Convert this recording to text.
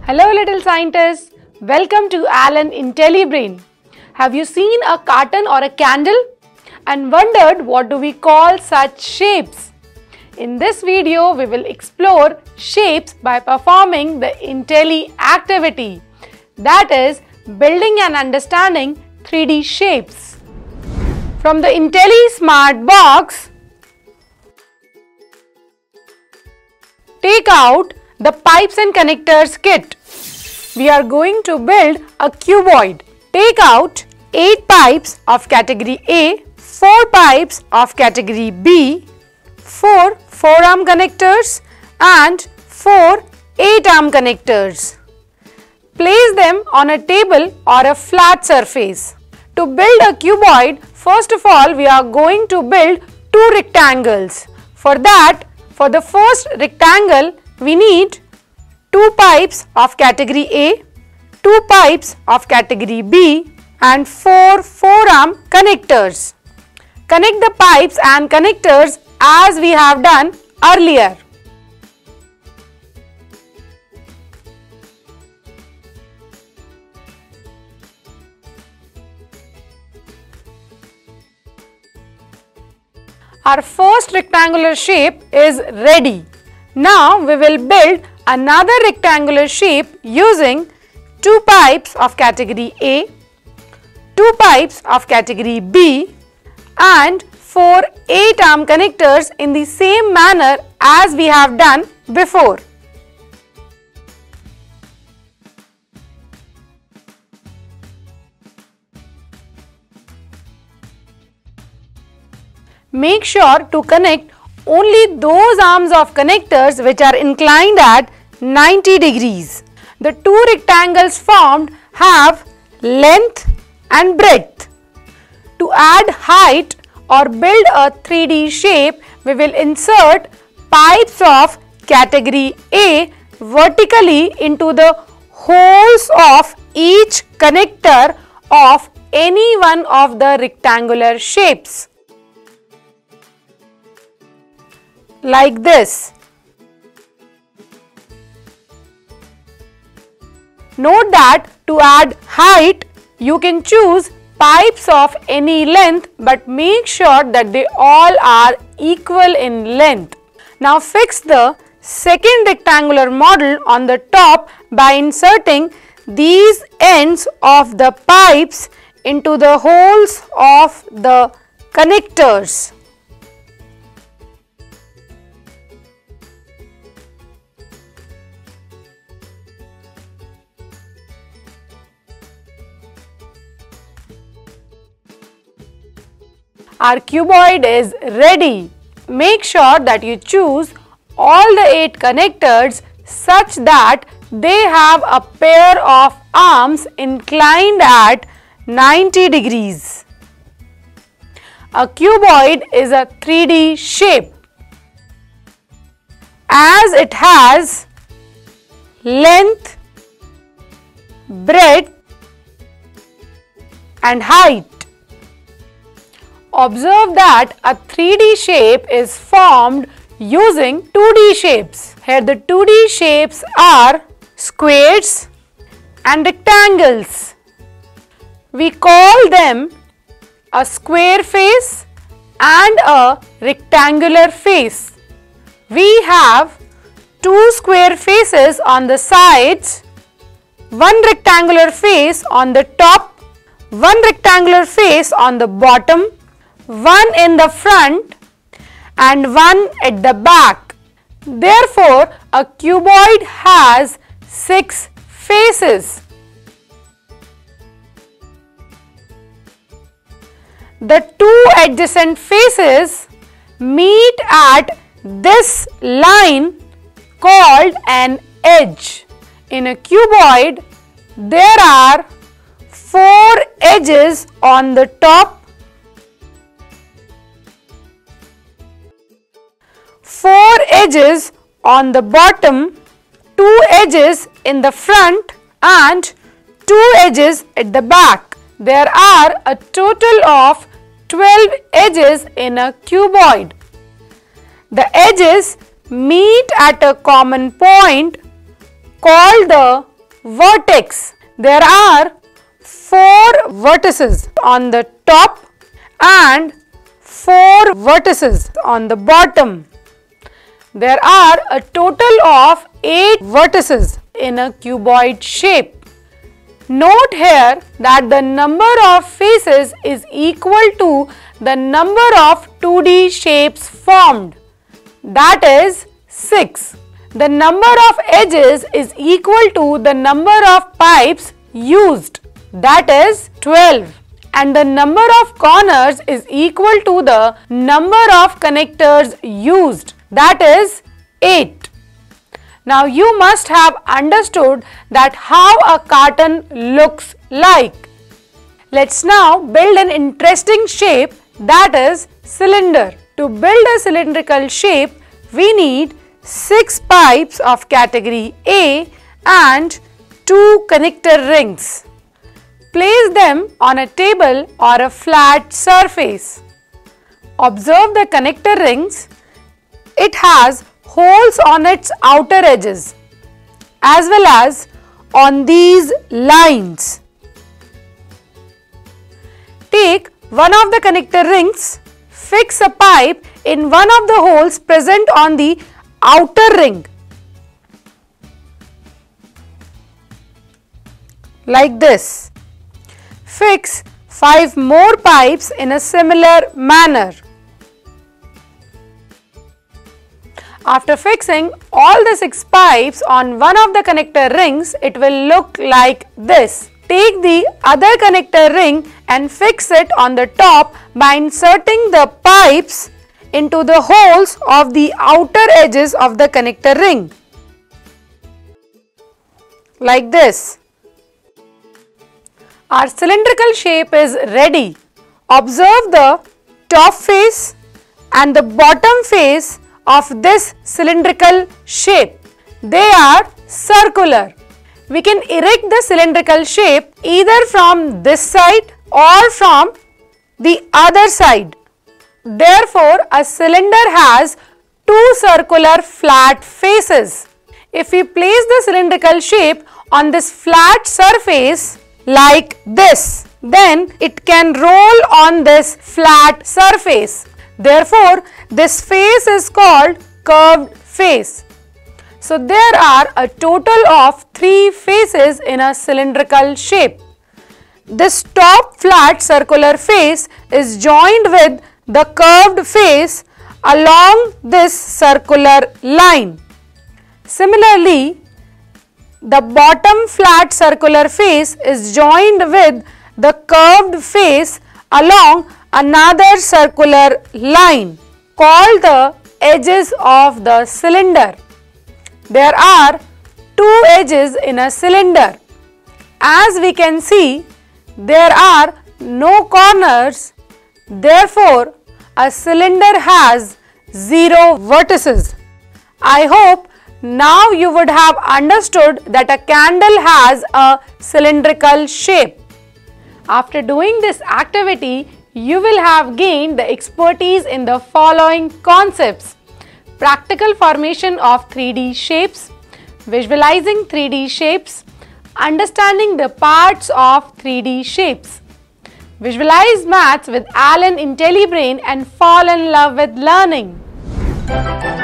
Hello little scientists, welcome to ALLEN IntelliBrain. Have you seen a carton or a candle and wondered what do we call such shapes? In this video, we will explore shapes by performing the Intelli activity, that is, building and understanding 3D shapes. From the Intelli SMART Box, take out the pipes and connectors kit. We are going to build a cuboid. Take out 8 pipes of category A, 4 pipes of category B, 4 4-arm connectors and 4 8-arm connectors. Place them on a table or a flat surface. To build a cuboid, first of all we are going to build 2 rectangles. For that, for the first rectangle, we need 2 pipes of category A, 2 pipes of category B and 4 4-arm connectors. Connect the pipes and connectors as we have done earlier. Our first rectangular shape is ready. Now we will build another rectangular shape using 2 pipes of category A, 2 pipes of category B and 4 8-arm connectors in the same manner as we have done before. Make sure to connect only those arms of connectors which are inclined at 90 degrees. The 2 rectangles formed have length and breadth. To add height or build a 3D shape, we will insert pipes of category A vertically into the holes of each connector of any one of the rectangular shapes. Like this. Note that to add height, you can choose pipes of any length, but make sure that they all are equal in length. Now fix the second rectangular model on the top by inserting these ends of the pipes into the holes of the connectors. Our cuboid is ready. Make sure that you choose all the 8 connectors such that they have a pair of arms inclined at 90 degrees. A cuboid is a 3D shape as it has length, breadth and height. Observe that a 3D shape is formed using 2D shapes. Here the 2D shapes are squares and rectangles. We call them a square face and a rectangular face. We have 2 square faces on the sides, 1 rectangular face on the top, 1 rectangular face on the bottom, 1 in the front and 1 at the back. Therefore, a cuboid has 6 faces. The 2 adjacent faces meet at this line called an edge. In a cuboid, there are 4 edges on the top, 4 edges on the bottom, 2 edges in the front and 2 edges at the back. There are a total of 12 edges in a cuboid. The edges meet at a common point called the vertex. There are 4 vertices on the top and 4 vertices on the bottom. There are a total of 8 vertices in a cuboid shape. Note here that the number of faces is equal to the number of 2D shapes formed, that is 6. The number of edges is equal to the number of pipes used, that is 12. And the number of corners is equal to the number of connectors used, that is 8. Now you must have understood that how a carton looks like. Let's now build an interesting shape, that is cylinder. To build a cylindrical shape, we need 6 pipes of category A and 2 connector rings. Place them on a table or a flat surface. Observe the connector rings. It has holes on its outer edges as well as on these lines. Take one of the connector rings, fix a pipe in one of the holes present on the outer ring like this. Fix 5 more pipes in a similar manner. After fixing all the 6 pipes on one of the connector rings, it will look like this. Take the other connector ring and fix it on the top by inserting the pipes into the holes of the outer edges of the connector ring like this. Our cylindrical shape is ready. Observe the top face and the bottom face of this cylindrical shape. They are circular. We can erect the cylindrical shape either from this side or from the other side. Therefore, a cylinder has 2 circular flat faces. If we place the cylindrical shape on this flat surface like this, then it can roll on this flat surface. Therefore, this face is called curved face. So, there are a total of 3 faces in a cylindrical shape. This top flat circular face is joined with the curved face along this circular line. Similarly, the bottom flat circular face is joined with the curved face along another circular line called the edges of the cylinder. There are 2 edges in a cylinder. As we can see, there are no corners. Therefore, a cylinder has 0 vertices. I hope now you would have understood that a candle has a cylindrical shape. After doing this activity, you will have gained the expertise in the following concepts: practical formation of 3D shapes, visualizing 3D shapes, understanding the parts of 3D shapes. Visualize maths with ALLEN IntelliBrain and fall in love with learning.